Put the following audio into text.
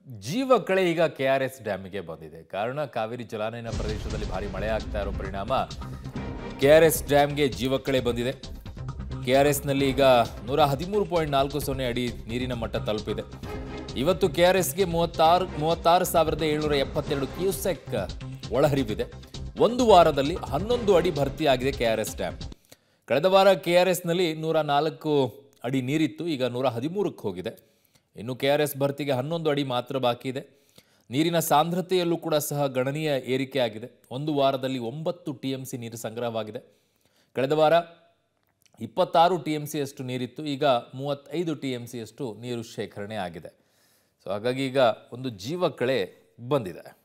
ಜೀವಕಳೆ ಈಗ KRS ಡ್ಯಾಮಿಗೆ ಬಂದಿದೆ. ಕಾರಣ ಕಾವೇರಿ ಜಲಾನಯನ ಪ್ರದೇಶದಲ್ಲಿ ಭಾರಿ ಮಳೆ ಆಗ್ತಾ ಇರೋ ಪರಿಣಾಮ KRS ಡ್ಯಾಮ್ಗೆ ಜೀವಕಳೆ ಬಂದಿದೆ. KRSನಲ್ಲಿ ಈಗ 113.40 ಅಡಿ ನೀರಿನ ಮಟ್ಟ ತಲುಪಿದೆ. ಇವತ್ತು KRSಗೆ 36,772 ಕ್ಯೂಸೆಕ್ ಒಳಹರಿವಿದೆ. ಒಂದು ವಾರದಲ್ಲಿ 11 ಅಡಿ ಭರ್ತಿಯಾಗಿದೆ KRS ಡ್ಯಾಮ್. ಕಳೆದ ವಾರ KRSನಲ್ಲಿ 104 ಅಡಿ ನೀರಿತ್ತು, ಈಗ 113ಕ್ಕೆ ಹೋಗಿದೆ. ಇನ್ನು KRS ಭರ್ತಿಗೆ 11 ಅಡಿ ಮಾತ್ರ ಬಾಕಿ ಇದೆ. ನೀರಿನ ಸಾಂದ್ರತೆಯಲ್ಲೂ ಕೂಡ ಸಹ ಗಣನೀಯ ಏರಿಕೆ ಆಗಿದೆ. ಒಂದು ವಾರದಲ್ಲಿ 9 TMC ನೀರು ಸಂಗ್ರಹವಾಗಿದೆ. ಕಳೆದ ವಾರ 26 TMC ಅಷ್ಟು ನೀರಿತ್ತು, ಈಗ 35 TMC ಅಷ್ಟು ನೀರು ಶೇಖರಣೆ ಆಗಿದೆ. ಸೊ ಹಾಗಾಗಿ ಈಗ ಒಂದು ಜೀವಕಳೆ ಬಂದಿದೆ.